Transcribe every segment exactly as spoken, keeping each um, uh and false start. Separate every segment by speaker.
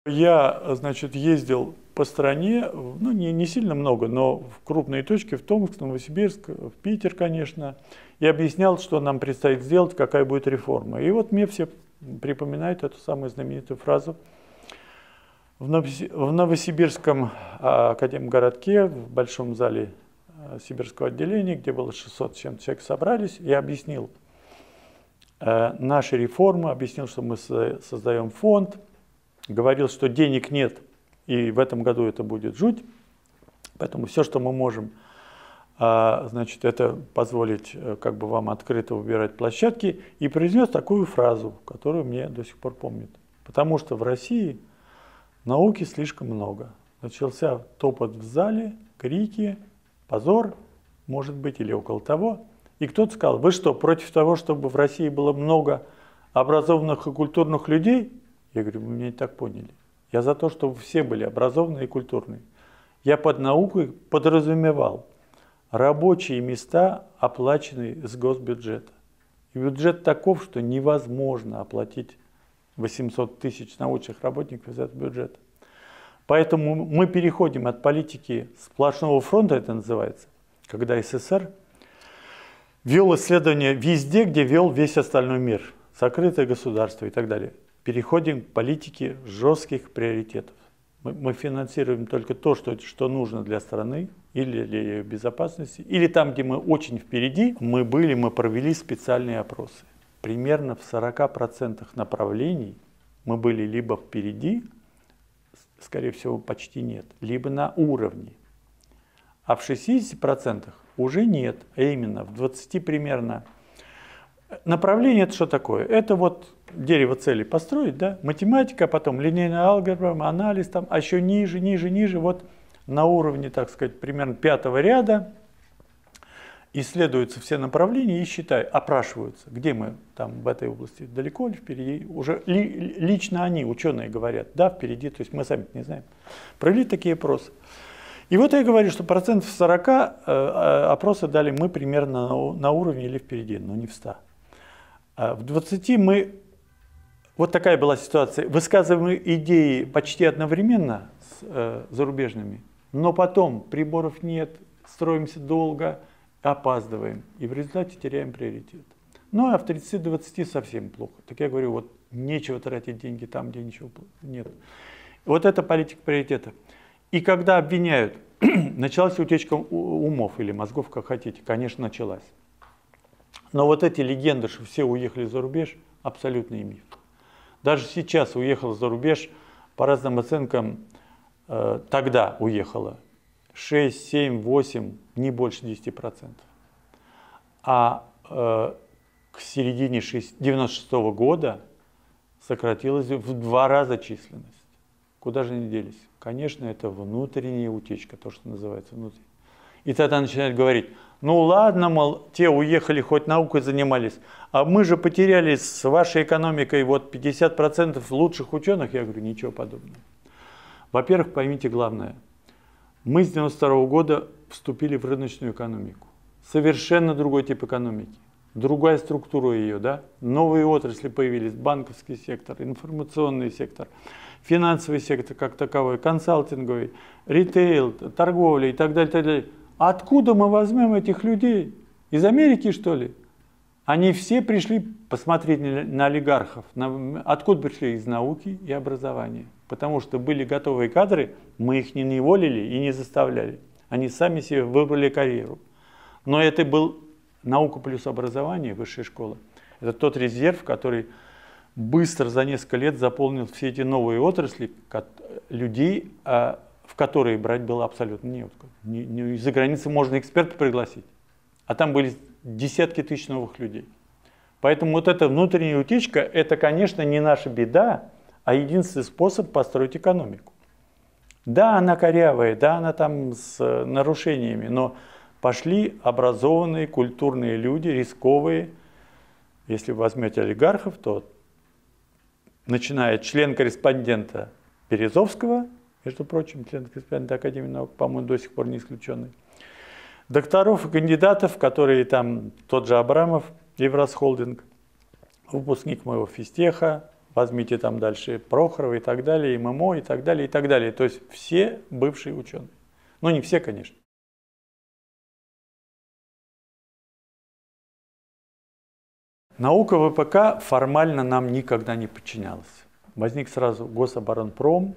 Speaker 1: Я, значит, ездил по стране, ну, не, не сильно много, но в крупные точки, в Томск, Новосибирск, в Питер, конечно, и объяснял, что нам предстоит сделать, какая будет реформа. И вот мне все припоминают эту самую знаменитую фразу. В Новосибирском академгородке, в большом зале сибирского отделения, где было шестьсот с чем-то человек, собрались, я объяснил э, наши реформы, объяснил, что мы создаем фонд, говорил, что денег нет, и в этом году это будет жуть, поэтому все, что мы можем, э, значит, это позволить э, как бы вам открыто выбирать площадки, и произнес такую фразу, которую мне до сих пор помнят. Потому что в России науки слишком много. Начался топот в зале, крики, позор, может быть, или около того. И кто-то сказал: вы что, против того, чтобы в России было много образованных и культурных людей? Я говорю: вы меня не так поняли. Я за то, чтобы все были образованные и культурные. Я под наукой подразумевал рабочие места, оплаченные с госбюджета. И бюджет таков, что невозможно оплатить восемьсот тысяч научных работников из этого бюджета. Поэтому мы переходим от политики сплошного фронта, это называется, когда СССР вел исследования везде, где вел весь остальной мир, закрытое государство и так далее. Переходим к политике жестких приоритетов. Мы, мы финансируем только то, что, что нужно для страны, или для ее безопасности, или там, где мы очень впереди. Мы были, мы провели специальные опросы. Примерно в сорока процентах направлений мы были либо впереди, скорее всего, почти нет, либо на уровне. А в шестидесяти процентах уже нет, а именно в двадцати примерно. Направление — это что такое? Это вот дерево целей построить, да? Математика, потом линейная алгебра, анализ, там, а еще ниже, ниже, ниже, вот на уровне, так сказать, примерно пятого ряда исследуются все направления и считают, опрашиваются, где мы там в этой области, далеко или впереди. Уже ли, лично они, ученые, говорят, да, впереди, то есть мы сами не знаем. Провели такие опросы. И вот я говорю, что процентов сорока э, опросы дали мы примерно на, на уровне или впереди, но не в ста. А в двадцати мы, вот такая была ситуация, высказываем идеи почти одновременно с э, зарубежными, но потом приборов нет, строимся долго, опаздываем, и в результате теряем приоритет. Ну а в тридцати до двадцати совсем плохо. Так я говорю, вот нечего тратить деньги там, где ничего нет. Вот это политика приоритета. И когда обвиняют, началась утечка умов или мозгов, как хотите, конечно, началась. Но вот эти легенды, что все уехали за рубеж, абсолютный миф. Даже сейчас уехал за рубеж, по разным оценкам, э, тогда уехало шесть, семь, восемь, не больше десяти процентов. А э, к середине девяносто шестого года сократилась в два раза численность. Куда же они делись? Конечно, это внутренняя утечка, то, что называется внутренней. И тогда начинают говорить: ну ладно, мол, те уехали, хоть наукой занимались, а мы же потеряли с вашей экономикой вот пятьдесят процентов лучших ученых. Я говорю, ничего подобного. Во-первых, поймите главное. Мы с девяносто второго года вступили в рыночную экономику. Совершенно другой тип экономики. Другая структура ее, да? Новые отрасли появились, банковский сектор, информационный сектор, финансовый сектор как таковой, консалтинговый, ритейл, торговля и так далее, так далее. Откуда мы возьмем этих людей? Из Америки, что ли? Они все пришли, посмотреть на олигархов. На, откуда пришли? Из науки и образования. Потому что были готовые кадры, мы их не неволили и не заставляли. Они сами себе выбрали карьеру. Но это был наука плюс образование, высшая школа. Это тот резерв, который быстро за несколько лет заполнил все эти новые отрасли, людей, в которые брать было абсолютно неоткуда. Из-за границы можно эксперта пригласить, а там были десятки тысяч новых людей. Поэтому вот эта внутренняя утечка, это, конечно, не наша беда, а единственный способ построить экономику. Да, она корявая, да, она там с нарушениями, но пошли образованные, культурные люди, рисковые. Если вы возьмете олигархов, то начиная член-корреспондента Березовского, между прочим, член-корреспондента Академии наук, по-моему, до сих пор не исключенный, докторов и кандидатов, которые там, тот же Абрамов, Евросхолдинг, выпускник моего физтеха, возьмите там дальше Прохорова и так далее, и ММО и так далее, и так далее. То есть все бывшие ученые. Ну, не все, конечно. Наука ВПК формально нам никогда не подчинялась. Возник сразу Гособоронпром,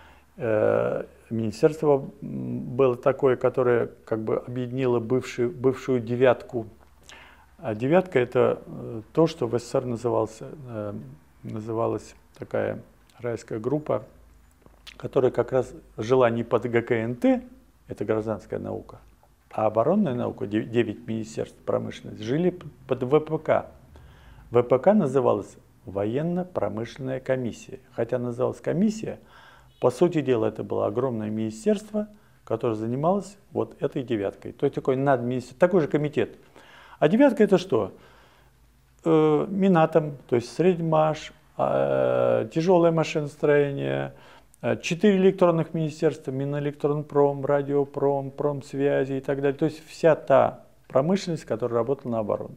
Speaker 1: э, министерство было такое, которое как бы объединило бывшую, бывшую девятку. А девятка – это то, что в СССР назывался, э, называлась такая райская группа, которая как раз жила не под ГКНТ, это гражданская наука, а оборонная наука, девять министерств промышленности, жили под ВПК. ВПК называлась военно-промышленная комиссия. Хотя называлась комиссия, по сути дела это было огромное министерство, которое занималось вот этой девяткой. То есть такой надминистер... такой же комитет. А девятка это что? Э, Минатом, то есть средмаш, э, тяжелое машиностроение, э, четыре электронных министерства, Минэлектронпром, Радиопром, Промсвязи и так далее. То есть вся та промышленность, которая работала на оборону.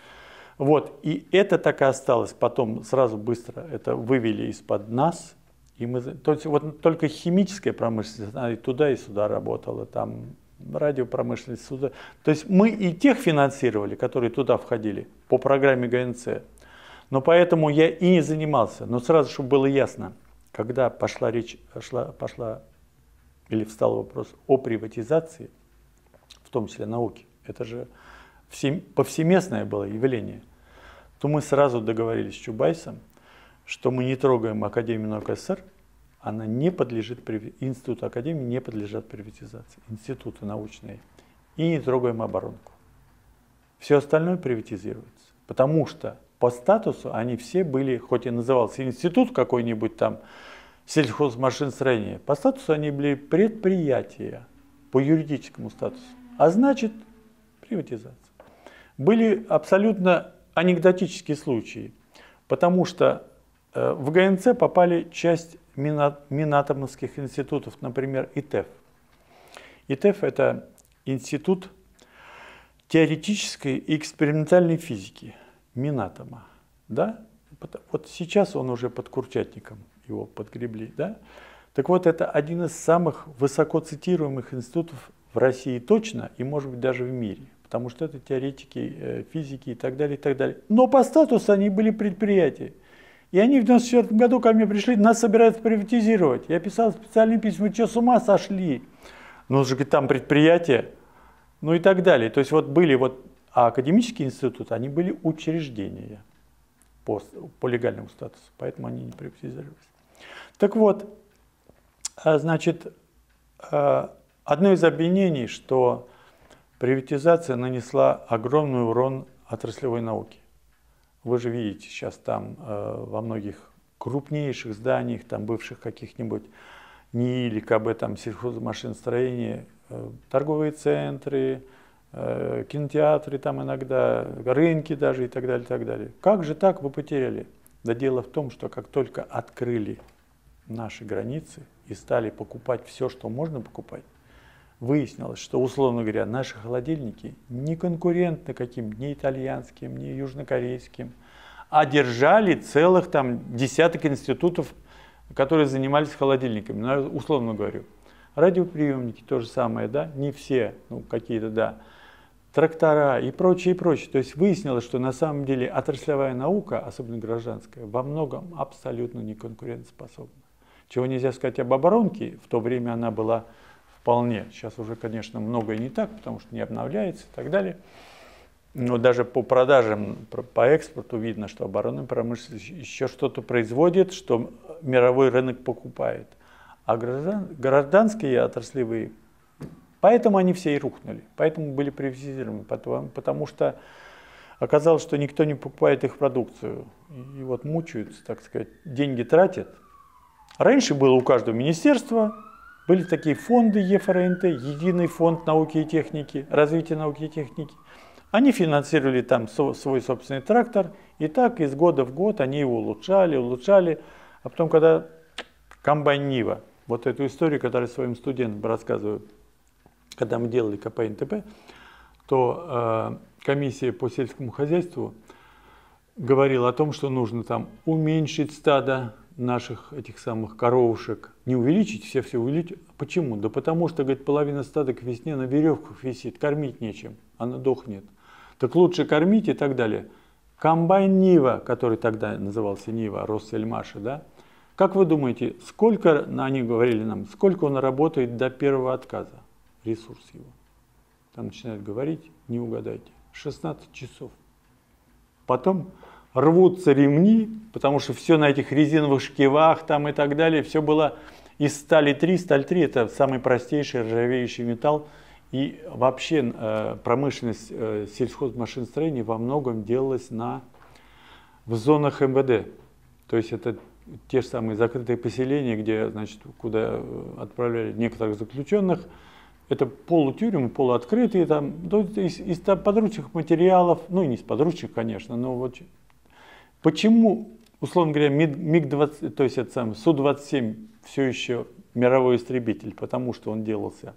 Speaker 1: Вот, и это так и осталось. Потом сразу быстро это вывели из-под нас. И мы, то есть вот только химическая промышленность, она и туда, и сюда работала, там радиопромышленность, сюда. То есть мы и тех финансировали, которые туда входили, по программе ГНЦ. Но поэтому я и не занимался. Но сразу, чтобы было ясно, когда пошла речь, шла, пошла или встал вопрос о приватизации, в том числе науки, это же всем, повсеместное было явление, то мы сразу договорились с Чубайсом, что мы не трогаем Академию наук СССР, она не подлежит, институт Академии не подлежат приватизации, институты научные, и не трогаем оборонку. Все остальное приватизируется, потому что по статусу они все были, хоть и назывался институт какой-нибудь там, сельхозмашиностроения, по статусу они были предприятия, по юридическому статусу, а значит приватизация. Были абсолютно анекдотические случаи, потому что э, в ГНЦ попали часть минат, минатомовских институтов, например, ИТЭФ. ИТЭФ – это институт теоретической и экспериментальной физики Минатома. Да? Вот сейчас он уже под Курчатником, его подгребли. Да? Так вот, это один из самых высоко цитируемых институтов в России точно, и может быть даже в мире. Потому что это теоретики физики и так далее, и так далее. Но по статусу они были предприятия. И они в девяносто четвёртом году ко мне пришли, нас собираются приватизировать. Я писал специальные письма, вы что, с ума сошли? Ну, же там предприятия, ну и так далее. То есть вот были вот, а академические институты, они были учреждения по, по легальному статусу, поэтому они не приватизировались. Так вот, значит, одно из обвинений, что приватизация нанесла огромный урон отраслевой науке. Вы же видите сейчас там э, во многих крупнейших зданиях, там бывших каких-нибудь НИИ, КБ, там сельхозмашиностроение, э, торговые центры, э, кинотеатры там иногда, рынки даже и так далее, и так далее. Как же так вы потеряли? Да дело в том, что как только открыли наши границы и стали покупать все, что можно покупать, выяснилось, что, условно говоря, наши холодильники не конкурентны каким ни итальянским, ни южнокорейским, а держали целых там десяток институтов, которые занимались холодильниками. Ну, условно говорю, радиоприемники то же самое, да, не все, ну какие-то, да, трактора и прочее, и прочее. То есть выяснилось, что на самом деле отраслевая наука, особенно гражданская, во многом абсолютно не конкурентоспособна. Чего нельзя сказать об оборонке, в то время она была вполне. Сейчас уже, конечно, многое не так, потому что не обновляется и так далее. Но даже по продажам, по экспорту видно, что оборонная промышленность еще что-то производит, что мировой рынок покупает. А граждан, гражданские отраслевые, поэтому они все и рухнули, поэтому были приватизированы, потому, потому что оказалось, что никто не покупает их продукцию. И, и вот мучаются, так сказать, деньги тратят. Раньше было у каждого министерства, были такие фонды ЕФРНТ, Единый фонд науки и техники, развития науки и техники. Они финансировали там свой собственный трактор, и так из года в год они его улучшали, улучшали. А потом, когда комбайн Нива, вот эту историю, которую своим студентам рассказываю, когда мы делали КП эн тэ пэ, то э, комиссия по сельскому хозяйству говорил о том, что нужно там уменьшить стадо наших этих самых коровушек, не увеличить, все все увеличить. Почему? Да потому что, говорит, половина стада к весне на веревках висит, кормить нечем, она дохнет. Так лучше кормить и так далее. Комбайн Нива, который тогда назывался Нива, Россельмаша, да? Как вы думаете, сколько, они говорили нам, сколько он работает до первого отказа, ресурс его? Там начинают говорить, не угадайте, шестнадцать часов. Потом рвутся ремни, потому что все на этих резиновых шкивах там и так далее, все было из стали три. Сталь три это самый простейший ржавеющий металл. И вообще э, промышленность э, сельхозмашиностроения во многом делалась на, в зонах эм вэ дэ. То есть это те же самые закрытые поселения, где, значит, куда отправляли некоторых заключенных. Это полутюрьмы, полуоткрытые, там, из, из подручных материалов, ну не из подручных, конечно, но вот почему, условно говоря, миг двадцать, то есть это сам Су двадцать семь все еще мировой истребитель, потому что он делался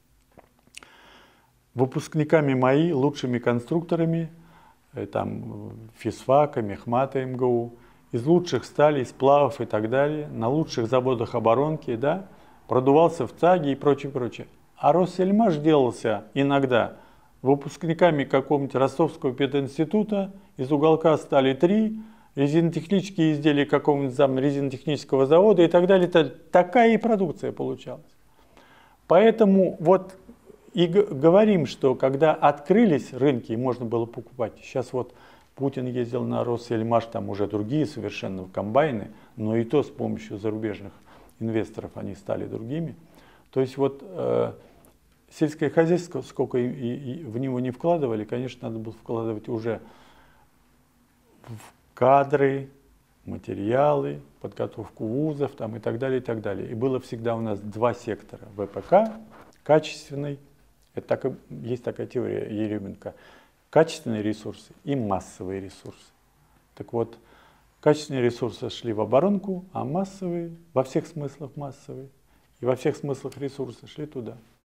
Speaker 1: выпускниками МАИ, лучшими конструкторами, там, физфака, Мехмата эм гэ у, из лучших сталей, сплавов и так далее, на лучших заводах оборонки, да, продувался в ЦАГе и прочее, прочее. А Россельмаш делался иногда выпускниками какого-нибудь Ростовского пединститута, из уголка стали три, резинотехнические изделия какого-нибудь зам резинотехнического завода и так далее. Такая и продукция получалась. Поэтому вот и говорим, что когда открылись рынки, можно было покупать. Сейчас вот Путин ездил на Россельмаш, там уже другие совершенно комбайны, но и то с помощью зарубежных инвесторов они стали другими. То есть вот э, сельское хозяйство, сколько и, и, и в него не вкладывали, конечно, надо было вкладывать уже в кадры, материалы, подготовку вузов там, и так далее, и так далее. И было всегда у нас два сектора. вэ пэ ка, качественный, это так, есть такая теория Еременко, качественные ресурсы и массовые ресурсы. Так вот, качественные ресурсы шли в оборонку, а массовые, во всех смыслах массовые, и во всех смыслах ресурсы шли туда.